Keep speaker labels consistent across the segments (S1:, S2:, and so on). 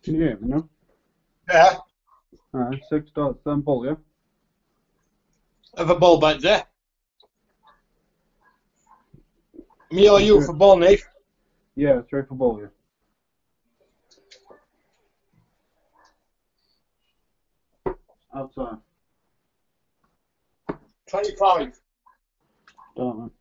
S1: Can you hear me now?
S2: Yeah,
S1: Alright, 6 dots, then ball, yeah?
S2: have a ball back there. Me or you for ball, Nate?
S1: Yeah, straight for ball, yeah. Outside.
S2: 25.
S1: Don't know.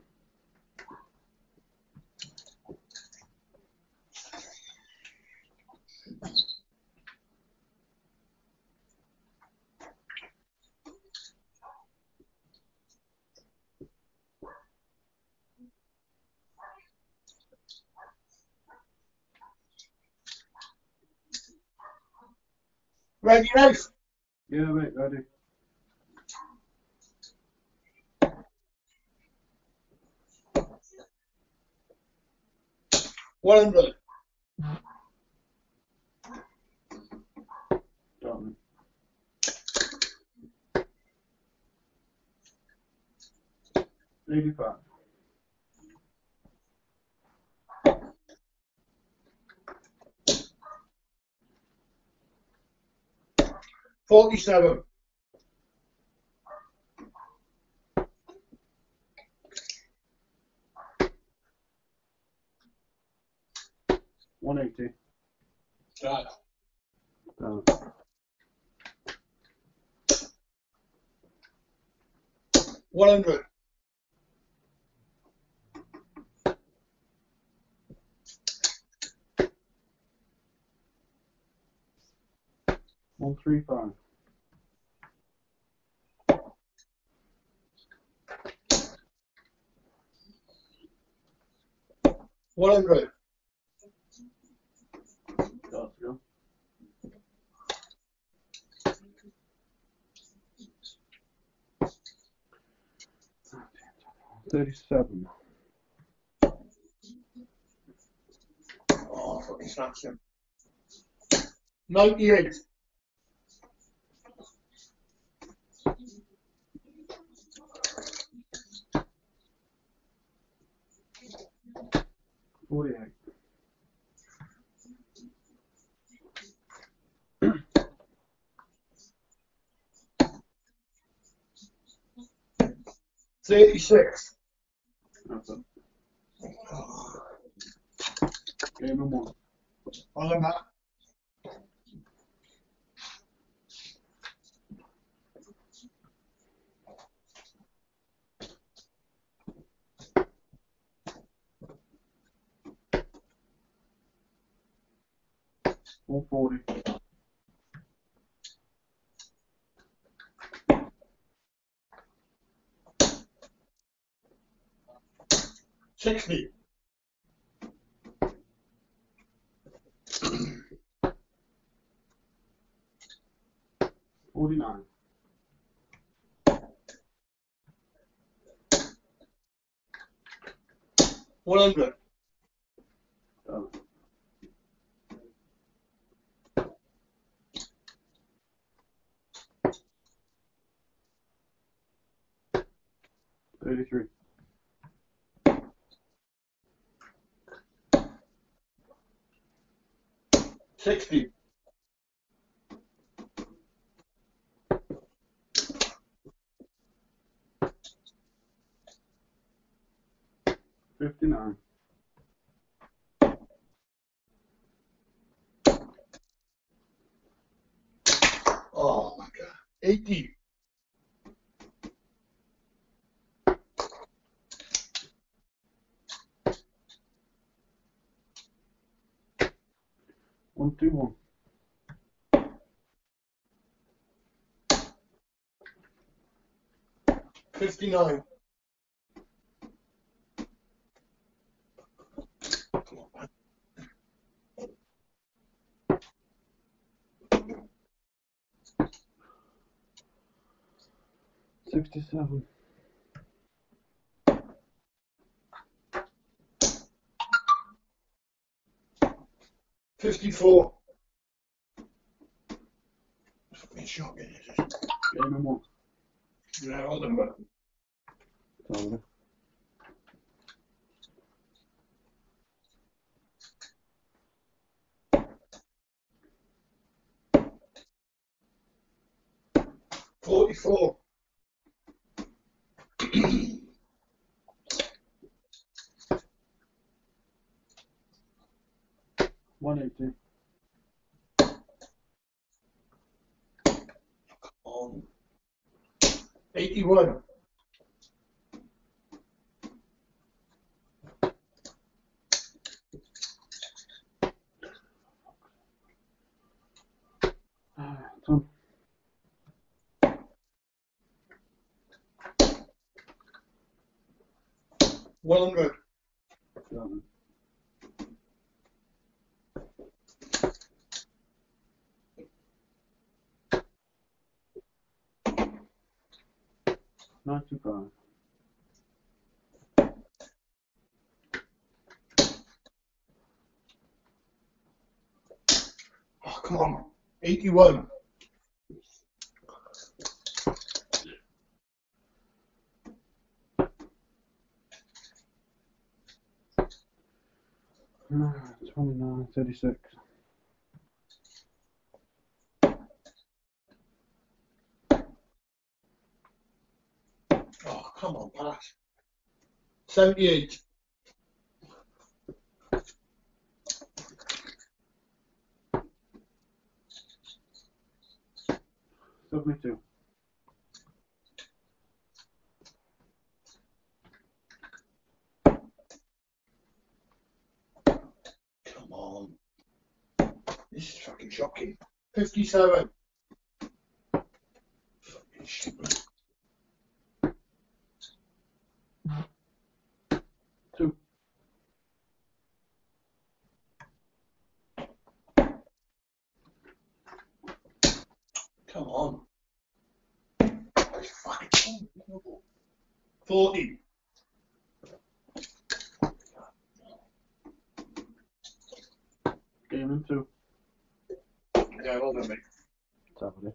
S2: Ready, Nate?
S1: Yeah, mate, ready.
S2: $100.
S1: Don't know. $85.
S2: $47.
S1: $180.
S2: Right.
S1: Don't know.
S2: $100.
S1: $135.
S2: $100.
S1: Dots, go. $37.
S2: Oh, fucking snatched him. 98.
S1: $48.
S2: $36.
S1: That's it. Game and one.
S2: On the mat.
S1: $140.
S2: $60.
S1: $49.
S2: $100.
S1: Done. $33.
S2: $60.
S1: $59.
S2: Oh my god. 80.
S1: $121.
S2: 59. Come on, man.
S1: $67.
S2: 54. Fucking shocking, is it?
S1: Game and one.
S2: Yeah, all them, but
S1: Done.
S2: 44.
S1: $180.
S2: On 81.
S1: Done.
S2: 100.
S1: Done. $95.
S2: Oh, come on. 81.
S1: $29.36.
S2: Oh, come on, pass. 78.
S1: $72.
S2: Come on. This is fucking shocking. 57. Fucking shit.
S1: 2.
S2: Come on. It's fucking unbelievable. 40.
S1: Game in 2.
S2: Yeah, hold on, mate.
S1: Saturday.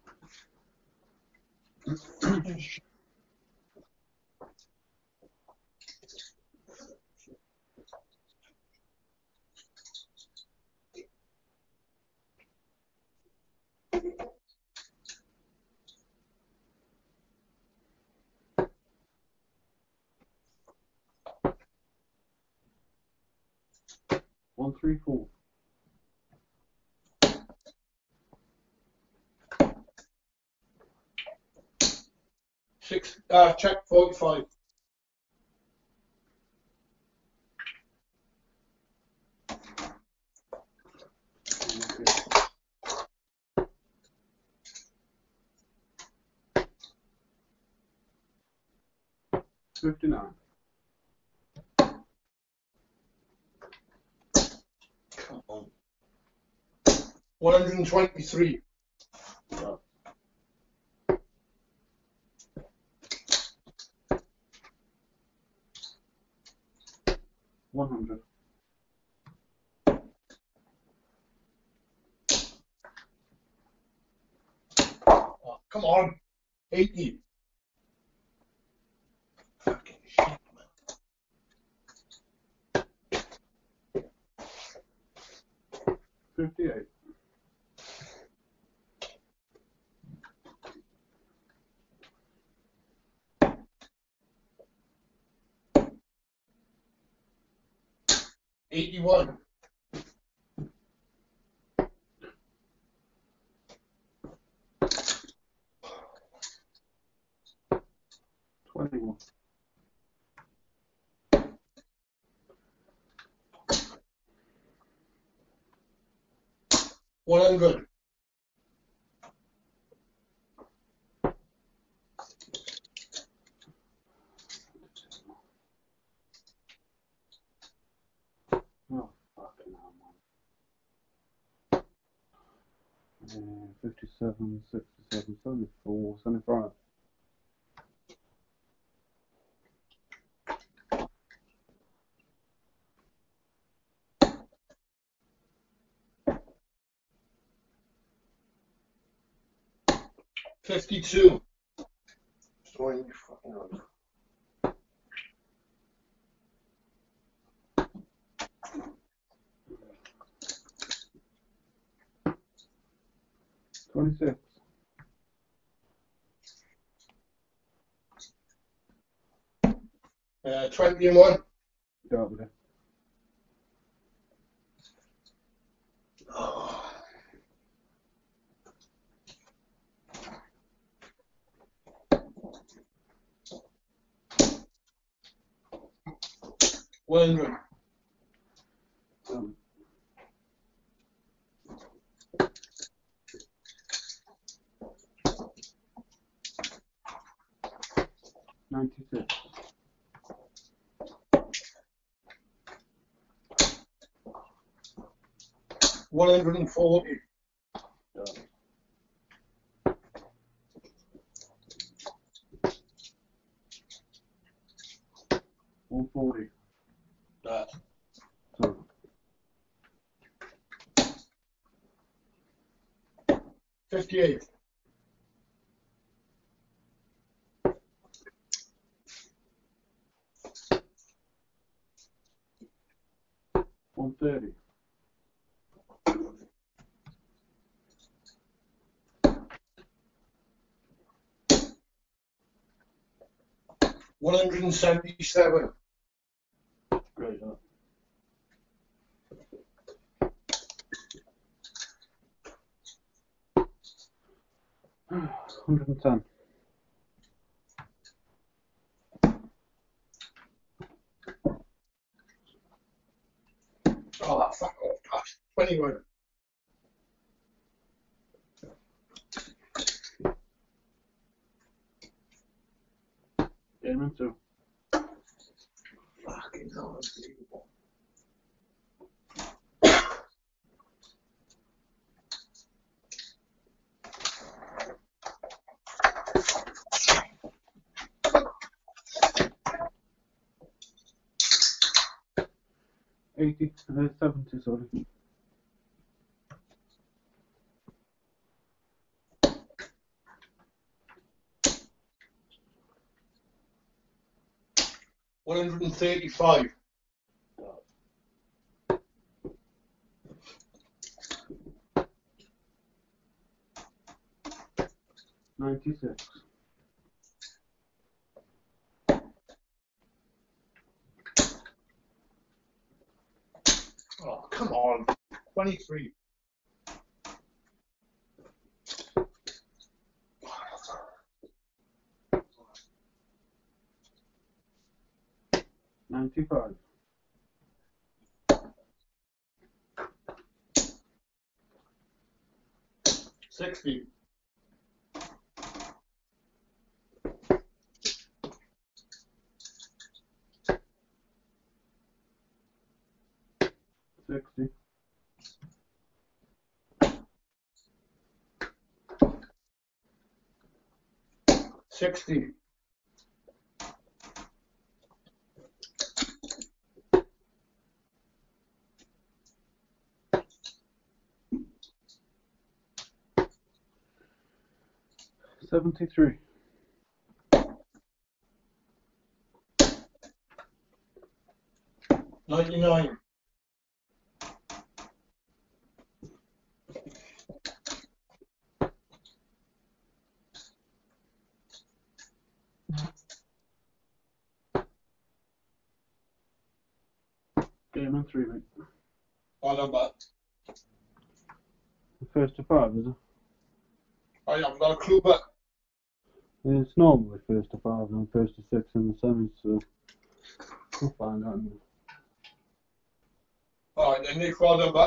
S1: One, three, four.
S2: Check 45.
S1: $59.
S2: Come on. 123.
S1: Right. $100.
S2: Oh, come on. 80. Fucking shit, man.
S1: $58.
S2: $81.
S1: $21.
S2: 100.
S1: Oh, fucking hell, man. 57, 67, 74, 75.
S2: $52. Storing your fucking on.
S1: $26.
S2: 21.
S1: Start with it.
S2: Oh. $100.
S1: 96.
S2: 140.
S1: Start. 140.
S2: That.
S1: Sorry.
S2: 58.
S1: 130.
S2: 177.
S1: Great. That. 110.
S2: Oh, fuck off, gosh. 21.
S1: Game into.
S2: Fucking hell, unbelievable.
S1: $80. 70, sorry.
S2: $135.
S1: 96.
S2: Oh, come on. 23.
S1: 95.
S2: 60.
S1: 60.
S2: 60.
S1: 73.
S2: 99.
S1: Game on 3, mate.
S2: What number?
S1: The first to 5, is it?
S2: I haven't got a clue, but
S1: It's normally first to 5 and first to 6 in the semis, so we'll find out.
S2: alright, then Nick, what number?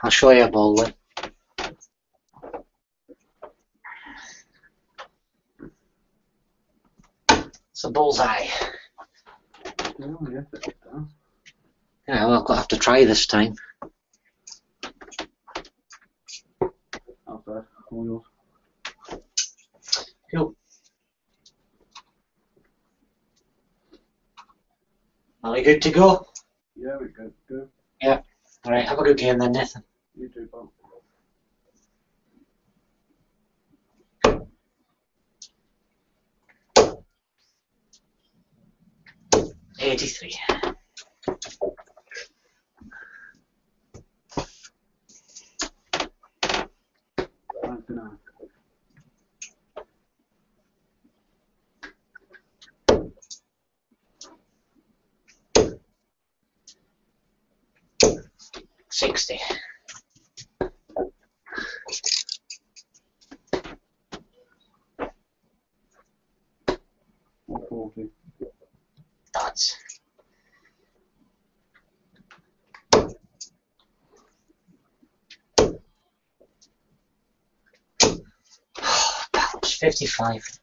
S3: I'll show you a ball then. It's a bullseye.
S1: Yeah, yes, it's down.
S3: Yeah, well, I've got to have to try this time.
S1: Outside, all yours.
S3: Cool. Are we good to go?
S1: Yeah, we're good. Good.
S3: Yeah. Alright, have a good game then, Nathan.
S1: You too, pal.
S3: '83.
S1: $99.
S3: $60.
S1: $140.
S3: That's $55.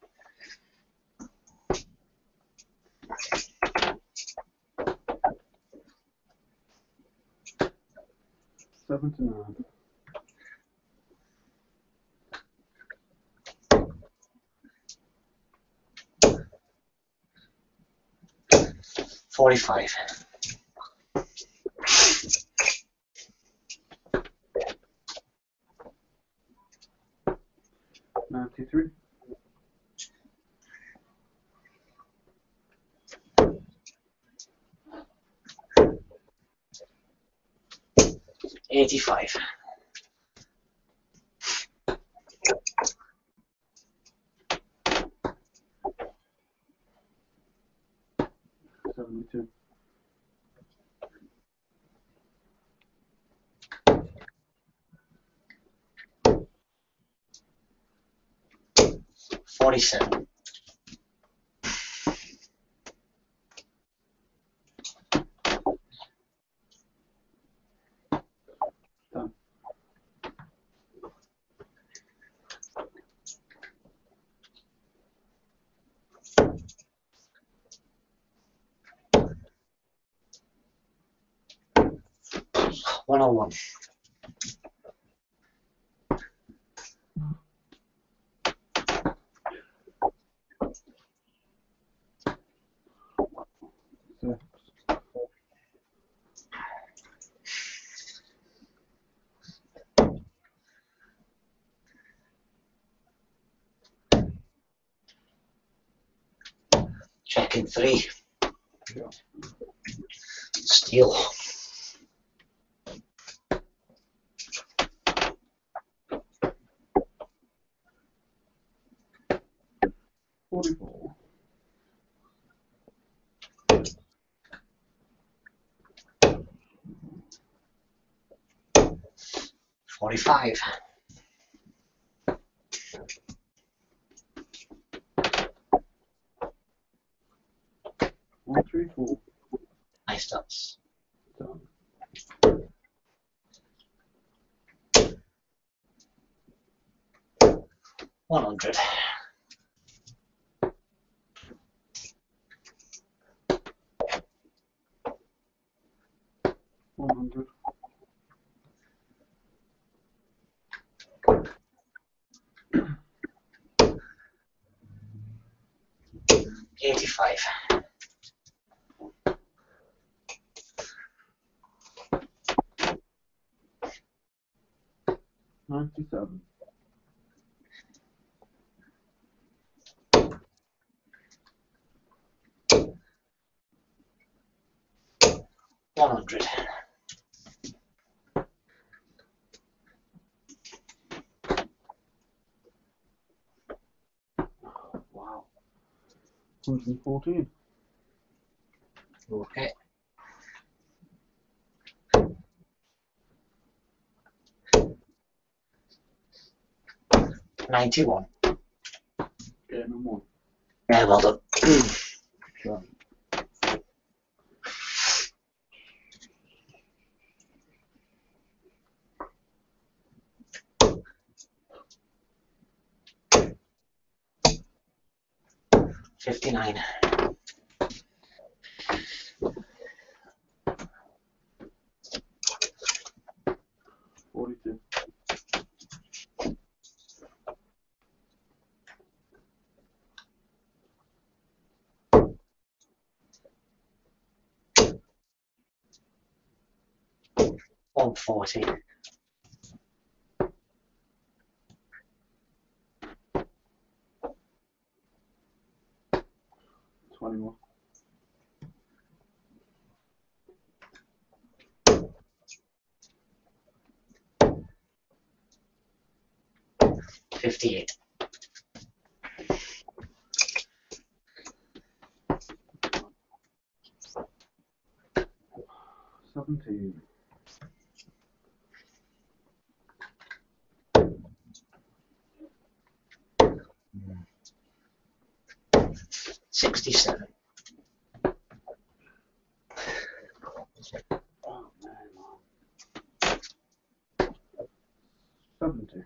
S1: $79.
S3: $45.
S1: $93.
S3: $85.
S1: $72.
S3: $47.
S1: Done.
S3: $101.
S1: Six.
S3: Checking 3.
S1: Yeah.
S3: Steal.
S1: $44.
S3: $45.
S1: $134.
S3: Nice stats.
S1: Done.
S3: $100.
S1: $100.
S3: $85.
S1: $97.
S3: $100.
S1: Wow. 114.
S3: Okay. $91.
S1: Game and one.
S3: Yeah, well done.
S1: Done.
S3: 59.
S1: 42.
S3: 140.
S1: 21.
S3: 58.
S1: 17.
S3: 67.
S1: Oh, man. 70.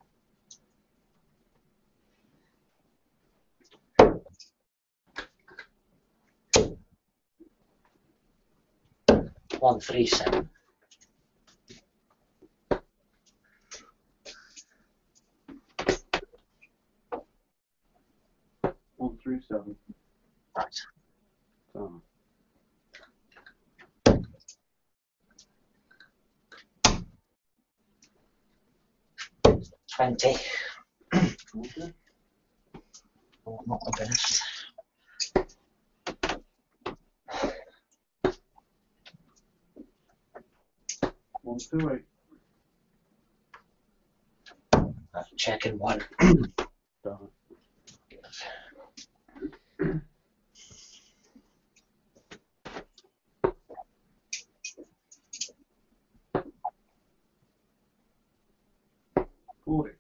S3: 137.
S1: 137.
S3: Right.
S1: So,
S3: 20.
S1: okay.
S3: Oh, not the best.
S1: 128.
S3: Checking one.
S1: Done. Forty.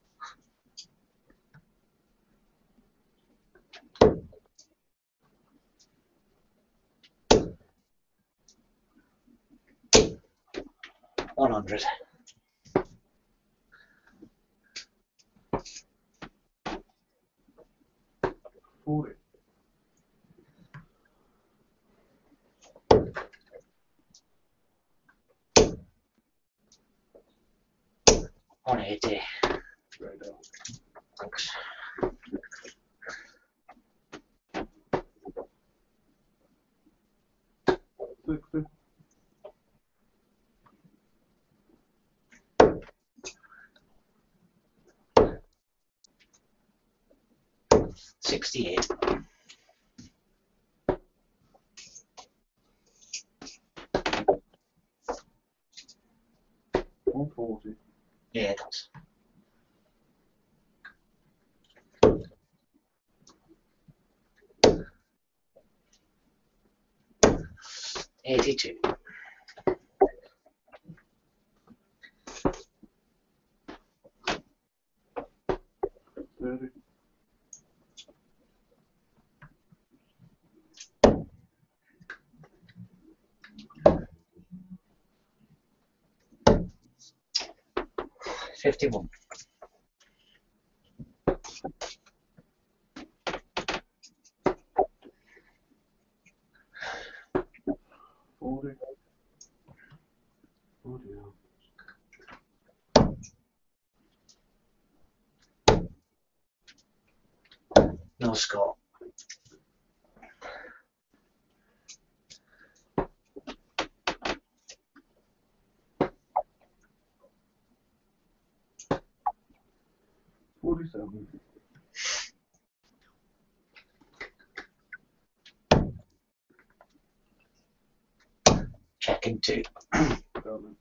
S3: 100.
S1: 40.
S3: 180.
S1: Right out.
S3: Thanks.
S1: 60.
S3: 68.
S1: 140.
S3: Yeah, that's 82.
S1: 30.
S3: 51.
S1: 40. Oh dear.
S3: No score.
S1: 47.
S3: Checking two.
S1: Done.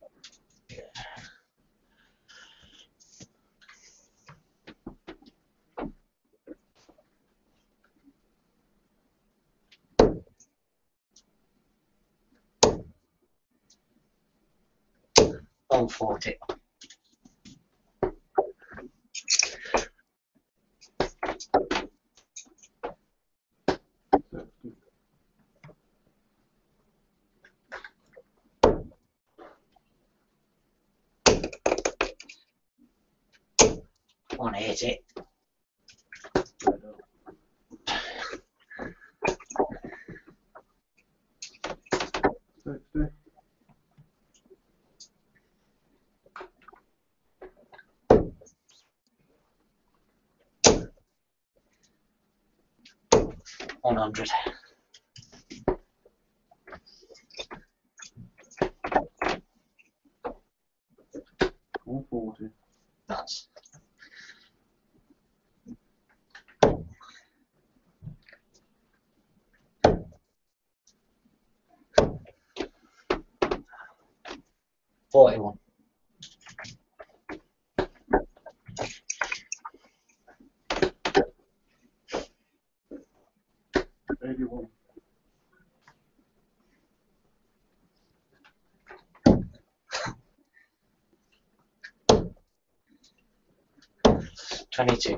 S3: 140.
S1: 60.
S3: 180.
S1: Right out.
S3: 100.
S1: 140.
S3: Nuts. 41.
S1: 81.
S3: 22.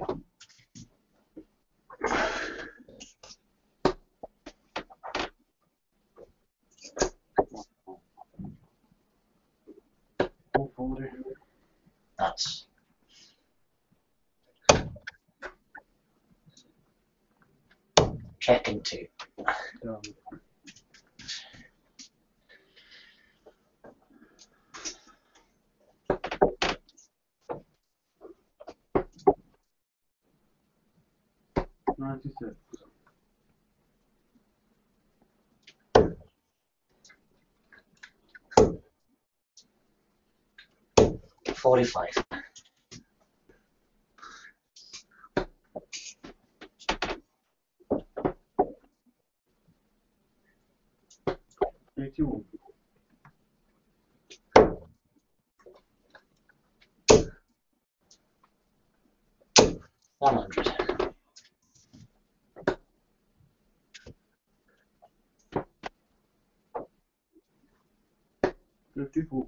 S1: 140.
S3: Nuts. 2.
S1: Done. $96.
S3: 45.
S1: 81.
S3: 100.
S1: 54.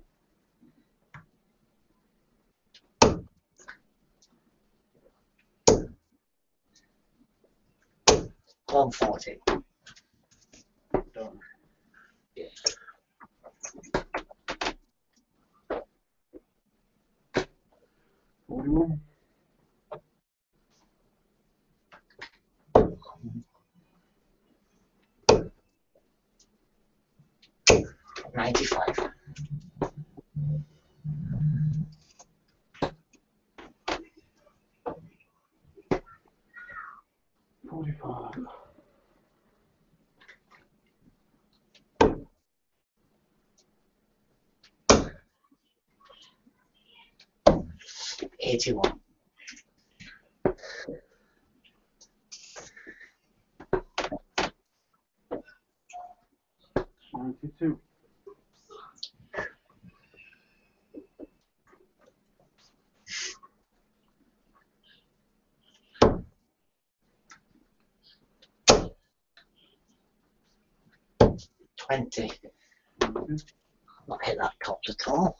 S3: 140.
S1: Done.
S3: Yeah.
S1: 41.
S3: 95.
S1: 45.
S3: 81.
S1: 92.
S3: 20.
S1: 20.
S3: Not hit that cops at all.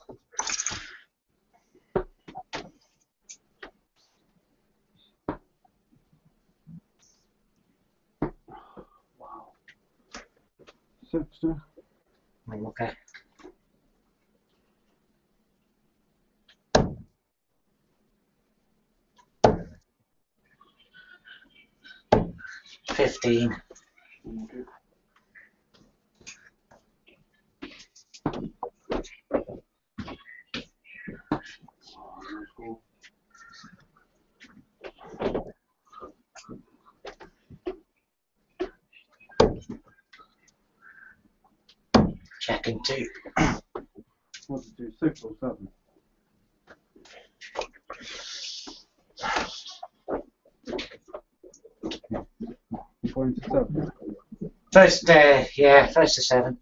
S1: Wow. 60.
S3: Okay. 15.
S1: 40. Oh, no score.
S3: 2.
S1: What did you do? 6 or 7? You're going to 7.
S3: First, yeah, first to 7.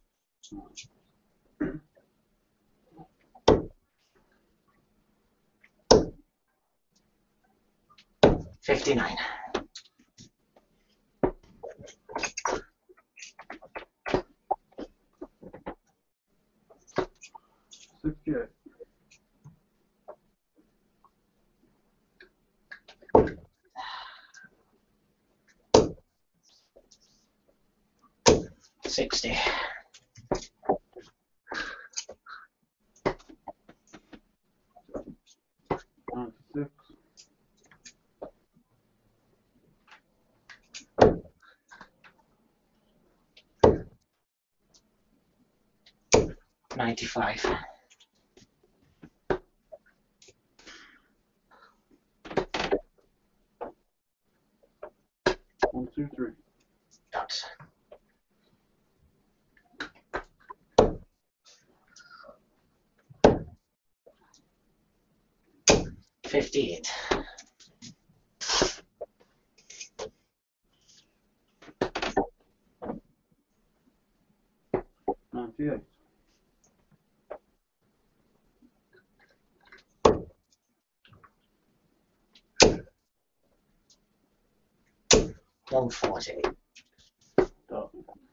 S3: 59.
S1: 68.
S3: 60.
S1: 96.
S3: 95.
S1: 1, 2, 3.
S3: 58.
S1: $98.
S3: $140.
S1: Done.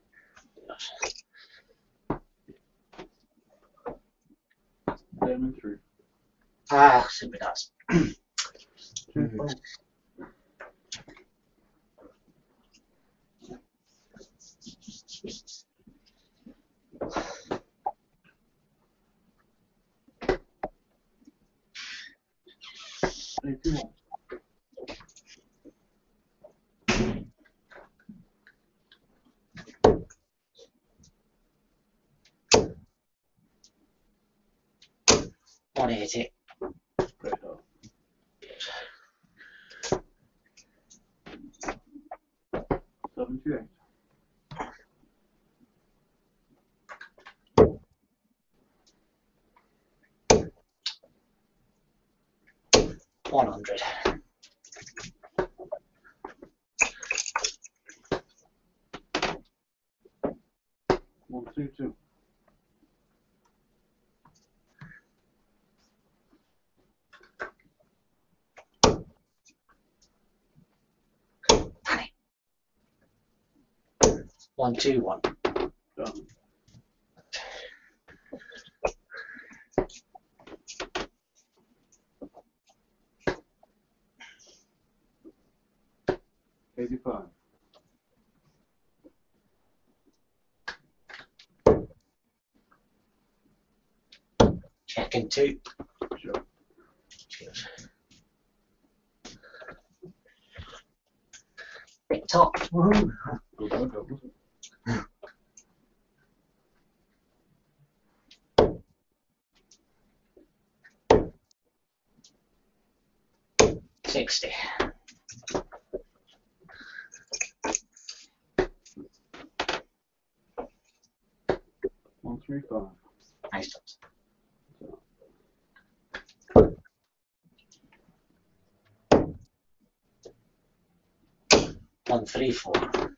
S1: Diamond 3.
S3: Ah, super does.
S1: 2. $81.
S3: $180.
S1: Great off. $78.
S3: $100.
S1: $122.
S3: Penny. 121.
S1: Done. $85.
S3: Checking 2.
S1: Sure.
S3: Cheers. Big top. Woohoo.
S1: Good luck, doubles.
S3: $60.
S1: $135.
S3: Nice tops. $134.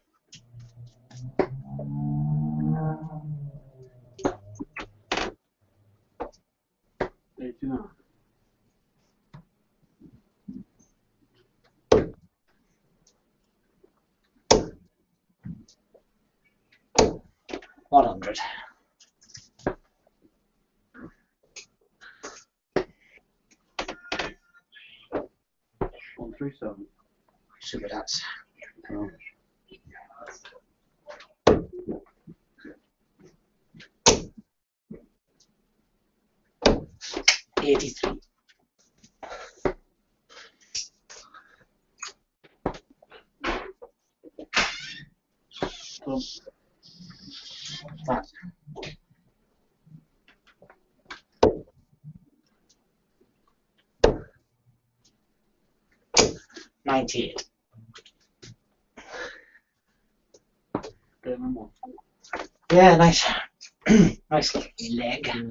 S1: $89.
S3: $100.
S1: $137.
S3: Super does.
S1: No.
S3: $83.
S1: Done.
S3: That. $98.
S1: Diamond 1.
S3: Yeah, nice. Nice leg.
S1: Yeah.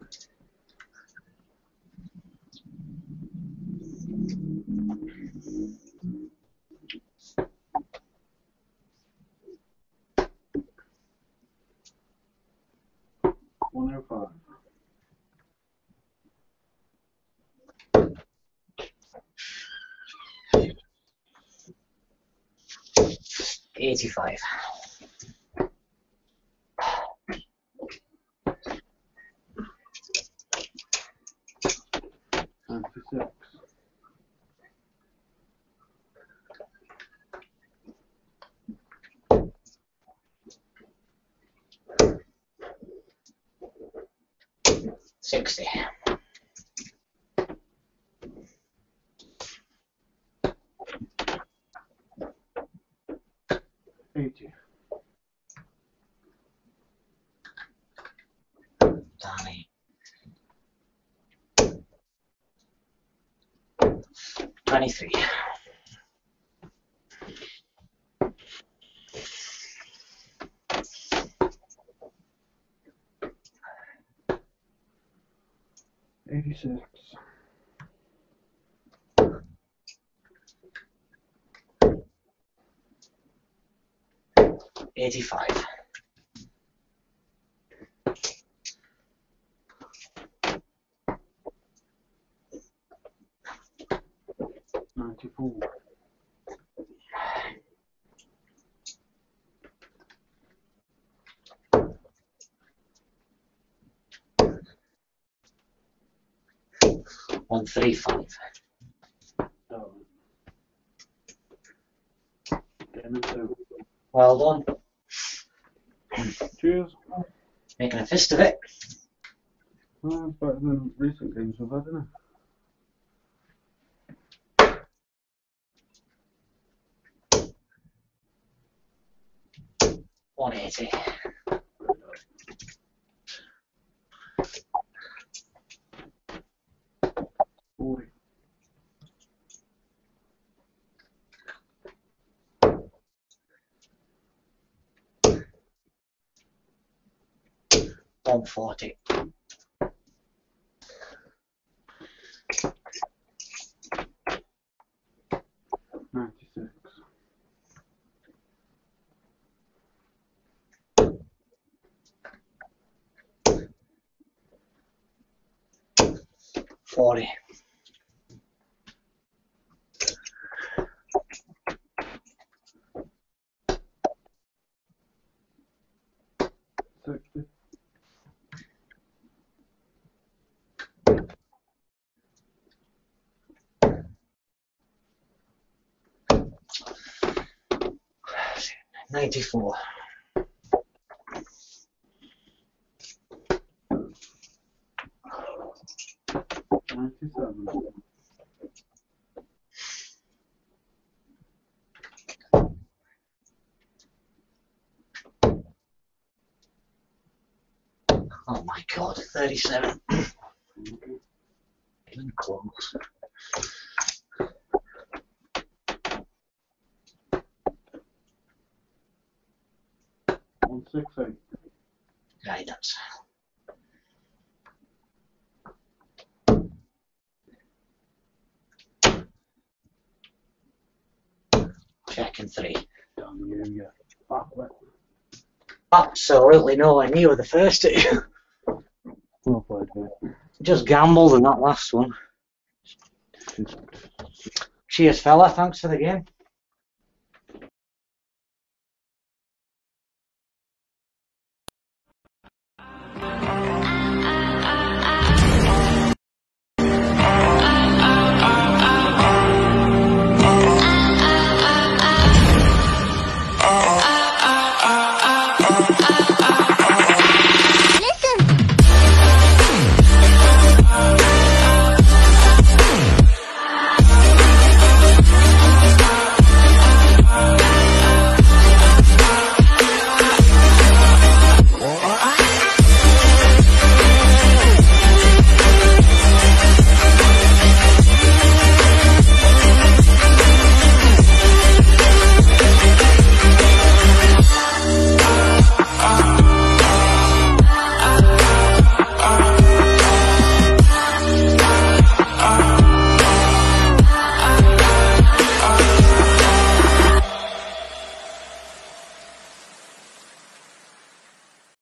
S1: $105.
S3: $85.
S1: $96.
S3: $60.
S1: $80.
S3: Danny. 23.
S1: $86.
S3: 85.
S1: $94.
S3: $135.
S1: Oh. Getting it too.
S3: Well done.
S1: Cheers.
S3: Making a fist of it.
S1: Well, it's better than recent games we've had, isn't it?
S3: 180.
S1: $40.
S3: $140.
S1: $96.
S3: $40.
S1: $60.
S3: $94.
S1: $97.
S3: Oh my god, 37.
S1: Okay.
S3: Even close.
S1: $168.
S3: Guidance. Checking 3.
S1: Damn you, you fatlet.
S3: Absolutely nowhere near the first two.
S1: Well played, mate.
S3: Just gambled in that last one. Cheers, fella. Thanks for the game.